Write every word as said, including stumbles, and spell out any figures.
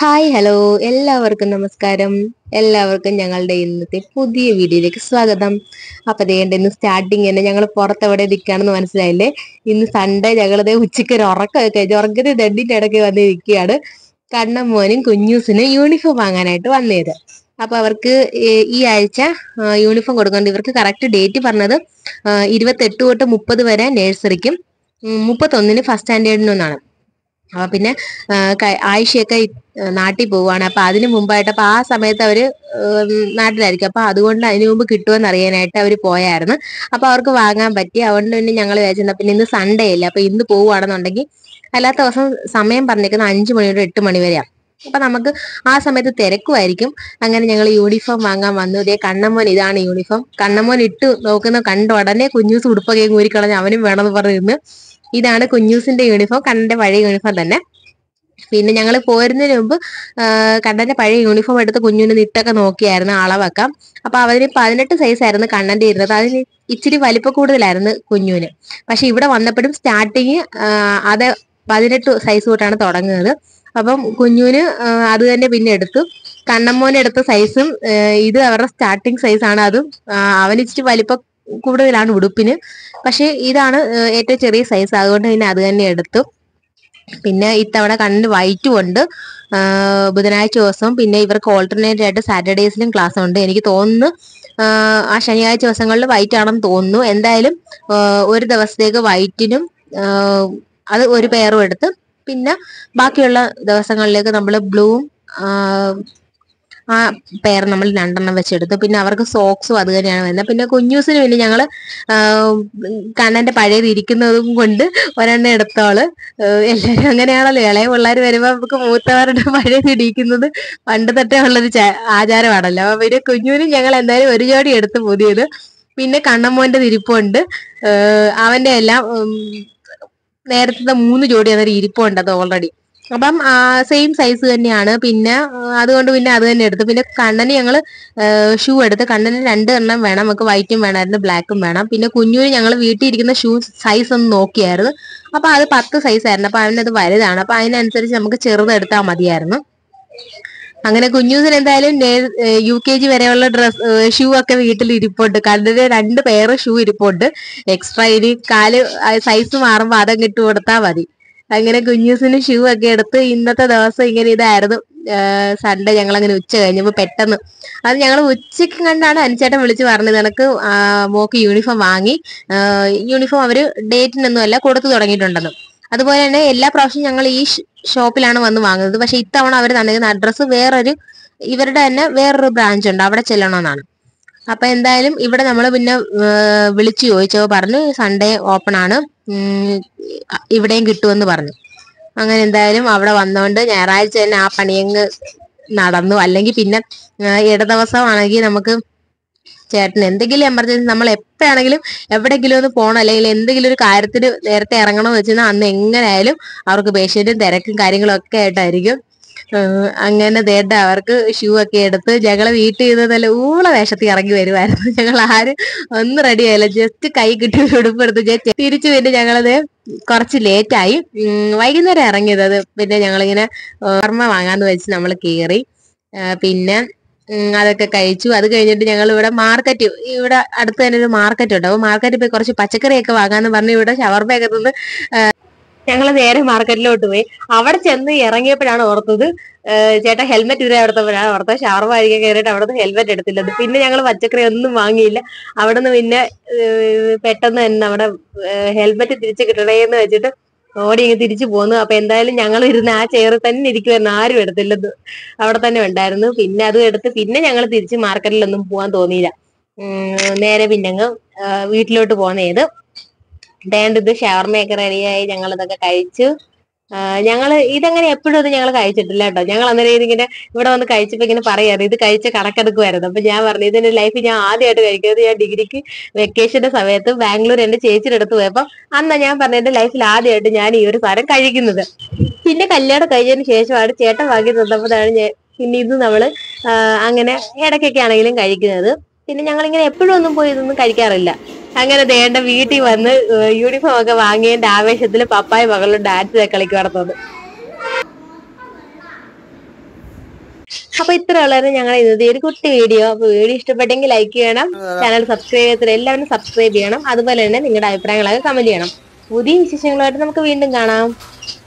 Hi hello എല്ലാവർക്കും നമസ്കാരം. എല്ലാവർക്കും ഞങ്ങളുടെ ഇന്നത്തെ പുതിയ വീഡിയോയിലേക്ക് സ്വാഗതം. അപ്പൊ ദേണ്ട ഇന്ന് സ്റ്റാർട്ടിങ് തന്നെ ഞങ്ങൾ പുറത്തെവിടെ നിൽക്കുകയാണെന്ന് മനസ്സിലായില്ലേ. ഇന്ന് സൺഡേ ഞങ്ങളത് ഉച്ചയ്ക്ക് ഒരു ഉറക്കമൊക്കെ കഴിഞ്ഞ് ഉറക്കത്തിന് രണ്ടിന്റെ ഇടയ്ക്ക് വന്ന് നിൽക്കുകയാണ്. കണ്ണൻ മോനും കുഞ്ഞൂസിനും യൂണിഫോം വാങ്ങാനായിട്ട് വന്നത്. അപ്പൊ അവർക്ക് ഈ- ഈ ആഴ്ച യൂണിഫോം കൊടുക്കുന്നുണ്ട്. ഇവർക്ക് കറക്റ്റ് ഡേറ്റ് പറഞ്ഞത് ഇരുപത്തെട്ട് തൊട്ട് മുപ്പത് വരെ നഴ്സറിക്കും മുപ്പത്തൊന്നിന് ഫസ്റ്റ് സ്റ്റാൻഡേർഡിനൊന്നാണ്. അപ്പൊ പിന്നെ ആ, ക- ആയിഷയൊക്കെ ഇ- നാട്ടിൽ പോവാണ്. അപ്പൊ അതിന് മുമ്പായിട്ട് അപ്പൊ ആ സമയത്ത് അവര് ഉം, നാട്ടിലായിരിക്കും. അപ്പൊ അതുകൊണ്ട് അതിന് മുമ്പ് കിട്ടുമെന്ന് അറിയാനായിട്ട് അവര് പോയായിരുന്നു. അപ്പൊ അവർക്ക് വാങ്ങാൻ പറ്റി. അതുകൊണ്ട് തന്നെ ഞങ്ങൾ വിചാരിച്ചിരുന്ന പിന്നെ ഇന്ന് സൺഡേ അല്ലേ, അപ്പൊ ഇന്ന് പോവുകയാണെന്നുണ്ടെങ്കിൽ അല്ലാത്ത ദിവസം സമയം പറഞ്ഞേക്കുന്നത് അഞ്ചു മണി തൊട്ട് എട്ട് മണി വരെയാണ്. അപ്പൊ നമുക്ക് ആ സമയത്ത് തിരക്കുമായിരിക്കും. അങ്ങനെ ഞങ്ങൾ യൂണിഫോം വാങ്ങാൻ വന്നു. ഇതേ കണ്ണമ്മോൻ ഇതാണ് യൂണിഫോം. കണ്ണമ്മോൻ ഇട്ട് നോക്കുന്ന കണ്ട ഉടനെ കുഞ്ഞൂസ് ഉടുപ്പൊക്കെ ഊരിക്കളഞ്ഞ് അവനും വേണമെന്ന് പറഞ്ഞിരുന്നു. ഇതാണ് കുഞ്ഞൂസിന്റെ യൂണിഫോം, കണ്ണന്റെ പഴയ യൂണിഫോം തന്നെ. പിന്നെ ഞങ്ങൾ പോരുന്നതിന് മുമ്പ് ആ, കണ്ണന്റെ പഴയ യൂണിഫോം എടുത്ത് കുഞ്ഞിന് നിട്ടൊക്കെ നോക്കിയായിരുന്നു അളവൊക്കെ. അപ്പൊ അവന് പതിനെട്ട് സൈസ് ആയിരുന്നു കണ്ണന്റെ ഇരുന്നത്. അതിന് ഇച്ചിരി വലിപ്പ കൂടുതലായിരുന്നു കുഞ്ഞുവിന്. പക്ഷെ ഇവിടെ വന്നപ്പോഴും സ്റ്റാർട്ടിങ് അത് പതിനെട്ട് സൈസ് തൊട്ടാണ് തുടങ്ങുന്നത്. അപ്പം കുഞ്ഞുവിന് ആ, അത് തന്നെ പിന്നെ എടുത്തു. കണ്ണമ്മോന് എടുത്ത സൈസും ഇത് അവരുടെ സ്റ്റാർട്ടിങ് സൈസാണ്. അതും ആ, അവന് ഇച്ചിരി വലിപ്പം കൂടുതലാണ് ഉടുപ്പിന്. പക്ഷെ ഇതാണ് ആ, ഏറ്റവും ചെറിയ സൈസ്, അതുകൊണ്ട് പിന്നെ അത് തന്നെ എടുത്തു. പിന്നെ ഇത്തവണ കണ്ണിന് വൈറ്റും ഉണ്ട്. ആഹ് ബുധനാഴ്ച ദിവസവും പിന്നെ ഇവർക്ക് ഓൾട്ടർനേറ്റ് ആയിട്ട് സാറ്റർഡേസിലും ക്ലാസ് ഉണ്ട്. എനിക്ക് തോന്നുന്നു ആഹ് ആ ശനിയാഴ്ച ദിവസങ്ങളിൽ വൈറ്റ് ആണെന്ന് തോന്നുന്നു. എന്തായാലും ആഹ് ഒരു ദിവസത്തേക്ക് വൈറ്റിനും ആഹ് അത് ഒരു പെയറും എടുത്ത് പിന്നെ ബാക്കിയുള്ള ദിവസങ്ങളിലേക്ക് നമ്മൾ ബ്ലൂവും ആ പെയർ നമ്മൾ രണ്ടെണ്ണം വെച്ചെടുത്തു. പിന്നെ അവർക്ക് സോക്സും അത് തന്നെയാണ് വരുന്നത്. പിന്നെ കുഞ്ഞൂസിന് പിന്നെ ഞങ്ങള് ആഹ് കണ്ണന്റെ പഴയത് ഇരിക്കുന്നതും കൊണ്ട് ഒരെണ്ണം എടുത്തോള്. ഏഹ് എല്ലാരും അങ്ങനെയാണല്ലോ, ഇളയ പിള്ളേർ വരുമ്പോ നമുക്ക് മൂത്തവരുടെ പഴയത് ഇടിക്കുന്നത് പണ്ട് തൊട്ടേ ഉള്ളൊരു ച- ആചാരമാണല്ലോ. അപ്പൊ പിന്നെ കുഞ്ഞുവിനും ഞങ്ങൾ എന്തായാലും ഒരു ജോഡി എടുത്ത് പുതിയത്. പിന്നെ കണ്ണമ്മോന്റെ ഇരിപ്പുണ്ട്. ഏഹ് അവന്റെ എല്ലാം ഉം, നേരത്തെ മൂന്ന് ജോഡി അന്നേരം ഇരിപ്പുണ്ട് അത് ഓൾറെഡി. അപ്പം സെയിം സൈസ് തന്നെയാണ്. പിന്നെ ആ, അതുകൊണ്ട് പിന്നെ അത് തന്നെ എടുത്തു. പിന്നെ കണ്ണന് ഞങ്ങള് ഷൂ എടുത്ത്. കണ്ണന് രണ്ട് എണ്ണം വേണം, നമുക്ക് വൈറ്റും വേണമായിരുന്നു ബ്ലാക്കും വേണം. പിന്നെ കുഞ്ഞുവിന് ഞങ്ങൾ വീട്ടിൽ ഇരിക്കുന്ന ഷൂ സൈസ് ഒന്ന് നോക്കിയായിരുന്നു. അപ്പൊ അത് പത്ത് സൈസ് ആയിരുന്നു. അപ്പൊ അവനത് വലുതാണ്. അപ്പൊ അതിനനുസരിച്ച് നമുക്ക് ചെറുത് എടുത്താൽ മതിയായിരുന്നു. അങ്ങനെ കുഞ്ഞൂസിന് എന്തായാലും യു കെ ജി വരെയുള്ള ഡ്രസ് ഷൂ ഒക്കെ വീട്ടിൽ ഇരിപ്പുണ്ട്. കണ്ണിന് രണ്ട് പെയർ ഷൂ ഇരിപ്പുണ്ട് എക്സ്ട്രാ. ഇനി കാല് സൈസ് മാറുമ്പോ അതങ്ങ് ഇട്ട് കൊടുത്താൽ മതി. അങ്ങനെ കുഞ്ഞൂസിന് ഷൂ ഒക്കെ എടുത്ത് ഇന്നത്തെ ദിവസം ഇങ്ങനെ ഇതായിരുന്നു. സൺഡേ ഞങ്ങൾ അങ്ങനെ ഉച്ച കഴിഞ്ഞപ്പോ പെട്ടെന്ന് അത് ഞങ്ങൾ ഉച്ചയ്ക്ക് കണ്ടാണ് അനുചേട്ടൻ വിളിച്ച് പറഞ്ഞത് എനക്ക് മോക്ക് യൂണിഫോം വാങ്ങി. യൂണിഫോം അവര് ഡേറ്റിനൊന്നും അല്ല കൊടുത്തു തുടങ്ങിയിട്ടുണ്ടെന്ന്. അതുപോലെ തന്നെ എല്ലാ പ്രാവശ്യവും ഞങ്ങൾ ഈ ഷോപ്പിലാണ് വന്ന് വാങ്ങുന്നത്. പക്ഷെ ഇത്തവണ അവർ തന്നിരുന്ന അഡ്രസ്സ് വേറൊരു ഇവരുടെ തന്നെ വേറൊരു ബ്രാഞ്ച് ഉണ്ട്, അവിടെ ചെല്ലണമെന്നാണ്. അപ്പൊ എന്തായാലും ഇവിടെ നമ്മൾ പിന്നെ വിളിച്ചു ചോദിച്ചോ പറഞ്ഞു സൺഡേ ഓപ്പൺ ആണ്, ഉം, ഇവിടെയും കിട്ടുമെന്ന് പറഞ്ഞു. അങ്ങനെ എന്തായാലും അവിടെ വന്നോണ്ട് ഞായറാഴ്ച തന്നെ ആ പണിയങ്ങ് നടന്നു. അല്ലെങ്കിൽ പിന്നെ ആ, ഇട ദിവസമാണെങ്കിൽ നമുക്ക് ചേട്ടന് എന്തെങ്കിലും എമർജൻസി നമ്മൾ എപ്പോഴാണെങ്കിലും എവിടെയെങ്കിലും ഒന്ന് പോകണം അല്ലെങ്കിൽ എന്തെങ്കിലും ഒരു കാര്യത്തിന് നേരത്തെ ഇറങ്ങണമെന്ന് വെച്ചാൽ അന്ന് എങ്ങനെയായാലും അവർക്ക് പേഷ്യന്റും തിരക്കും കാര്യങ്ങളും ഒക്കെ ആയിട്ടായിരിക്കും. ഏഹ് അങ്ങനെ ദേണ്ട അവർക്ക് ഷൂ ഒക്കെ എടുത്ത് ഞങ്ങളെ വീട്ടിൽ നിന്ന് നല്ല ഊള വേഷത്തിൽ ഇറങ്ങി വരുമായിരുന്നു. ഞങ്ങൾ ആരും ഒന്നും റെഡി ആയില്ല, ജസ്റ്റ് കൈ കിട്ടി ഒരു ഉടുപ്പെടുത്ത് ജസ്റ്റ് തിരിച്ചു. പിന്നെ ഞങ്ങളത് കുറച്ച് ലേറ്റായി. വൈകുന്നേരം ഇറങ്ങിയത്. അത് പിന്നെ ഞങ്ങളിങ്ങനെ ഓർമ്മ വാങ്ങാന്ന് വെച്ച് നമ്മൾ കയറി. പിന്നെ ഉം, അതൊക്കെ കഴിച്ചു. അത് കഴിഞ്ഞിട്ട് ഞങ്ങൾ ഇവിടെ മാർക്കറ്റ്, ഇവിടെ അടുത്ത് തന്നെ ഒരു മാർക്കറ്റ് ഉണ്ട്. അപ്പൊ മാർക്കറ്റിൽ പോയി കുറച്ച് പച്ചക്കറിയൊക്കെ വാങ്ങാന്ന് പറഞ്ഞ് ഇവിടെ ഷവർമ്മയൊക്കെ തിന്ന് ഞങ്ങൾ നേരെ മാർക്കറ്റിലോട്ട് പോയി. അവിടെ ചെന്ന് ഇറങ്ങിയപ്പോഴാണ് ഓർത്തത് ചേട്ടാ ഹെൽമെറ്റ് ഇതുവരെ അവിടുത്തെ ഓർത്തത് ഷവർമ്മ കഴിക്കാൻ കയറിയിട്ട് അവിടുന്ന് ഹെൽമെറ്റ് എടുത്തില്ലത്. പിന്നെ ഞങ്ങൾ പച്ചക്കറി ഒന്നും വാങ്ങിയില്ല. അവിടുന്ന് പിന്നെ ഏഹ്, പെട്ടെന്ന് തന്നെ നമ്മുടെ ഹെൽമെറ്റ് തിരിച്ച് കിട്ടണേന്ന് വെച്ചിട്ട് ഓടി ഇങ്ങ് തിരിച്ചു പോന്നു. അപ്പൊ എന്തായാലും ഞങ്ങൾ ഇരുന്ന് ആ ചെയറിൽ തന്നെ ഇരിക്കുമായിരുന്നു, ആരും എടുത്തില്ലത് അവിടെ തന്നെ ഉണ്ടായിരുന്നു. പിന്നെ അതും എടുത്ത് പിന്നെ ഞങ്ങൾ തിരിച്ച് മാർക്കറ്റിലൊന്നും പോകാൻ തോന്നിയില്ല. ഉം, നേരെ പിന്നെ അങ്ങ് വീട്ടിലോട്ട് പോന്നേത്. ദേണ്ടത് ഷവർമ്മയൊക്കെ റെഡിയായി, ഞങ്ങൾ ഇതൊക്കെ കഴിച്ചു. ഞങ്ങൾ ഇതങ്ങനെ എപ്പോഴും ഒന്നും ഞങ്ങൾ കഴിച്ചിട്ടില്ല കേട്ടോ. ഞങ്ങൾ അന്നേരം ഇതിങ്ങനെ ഇവിടെ വന്ന് കഴിച്ചപ്പോ ഇങ്ങനെ പറയാറ് ഇത് കഴിച്ച കണക്കെടുക്കുമായിരുന്നു. അപ്പൊ ഞാൻ പറഞ്ഞു ഇതിന്റെ ലൈഫ് ഞാൻ ആദ്യമായിട്ട് കഴിക്കുന്നത്. ഞാൻ ഡിഗ്രിക്ക് വെക്കേഷന്റെ സമയത്ത് ബാംഗ്ലൂർ എന്റെ ചേച്ചിയുടെ അടുത്ത് പോയപ്പോ അന്നാ ഞാൻ പറഞ്ഞ എന്റെ ലൈഫിൽ ആദ്യമായിട്ട് ഞാൻ ഈ ഒരു സാധനം കഴിക്കുന്നത്. പിന്നെ കല്യാണം കഴിഞ്ഞതിന് ശേഷമാണ് ചേട്ടൻ വാങ്ങി തന്നപ്പോഴാണ് ഞാൻ പിന്നെ ഇത് നമ്മള് ആ, അങ്ങനെ ഇടയ്ക്കൊക്കെ ആണെങ്കിലും കഴിക്കുന്നത്. പിന്നെ ഞങ്ങൾ ഇങ്ങനെ എപ്പോഴും ഒന്നും പോയി ഇതൊന്നും കഴിക്കാറില്ല. അങ്ങനെ ദേണ്ട വീട്ടിൽ വന്ന് യൂണിഫോം ഒക്കെ വാങ്ങിയതിന്റെ ആവേശത്തിൽ പപ്പായ മകളും ഡാൻസ് കളിക്ക് നടത്തുന്നത്. അപ്പൊ ഇത്ര ഉള്ളായിരുന്നു ഞങ്ങൾ ഇന്നത്തെ ഒരു കുട്ടി വീഡിയോ. അപ്പൊ വീഡിയോ ഇഷ്ടപ്പെട്ടെങ്കിൽ ലൈക്ക് ചെയ്യണം, ചാനൽ സബ്സ്ക്രൈബ് ചെയ്യാത്ത എല്ലാവരും സബ്സ്ക്രൈബ് ചെയ്യണം. അതുപോലെ തന്നെ നിങ്ങളുടെ അഭിപ്രായങ്ങളൊക്കെ കമന്റ് ചെയ്യണം. പുതിയ വിശേഷങ്ങളുമായിട്ട് നമുക്ക് വീണ്ടും കാണാം.